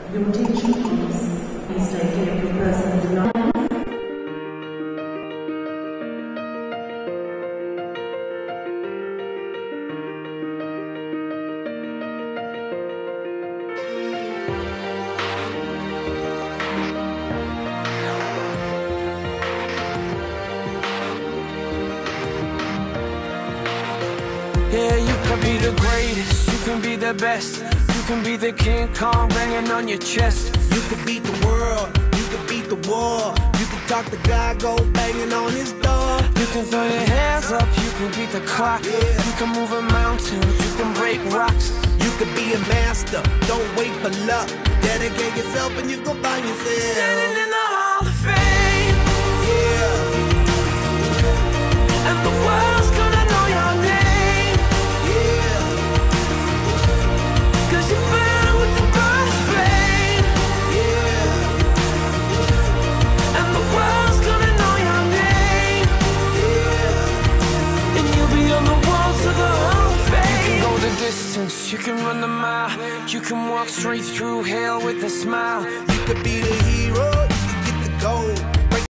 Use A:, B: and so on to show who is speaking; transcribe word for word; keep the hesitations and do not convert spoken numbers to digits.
A: Your attention please. Please take care of your personal belongings.
B: Yeah, you can be the greatest, you can be the best. You can be the King Kong banging on your chest.
C: You can beat the world, you can beat the war. You can talk to God, go banging on his door.
B: You can throw your hands up, you can beat the clock.
C: Yeah.
B: You can move a mountain, you can break rocks.
C: You can be a master, don't wait for luck. Dedicate yourself and you gon' find yourself
B: Standing in the Hall of Fame.
C: Yeah,
B: And the world's gonna know your name.
C: yeah,
B: Cause you burn with the birth flame.
C: yeah,
B: And the world's gonna know your name.
C: yeah.
B: And you'll be on the walls of the Hall of Fame. You can go the distance, you can run the mile. You can walk straight through hell with a smile.
C: You could be the hero, you can get the gold.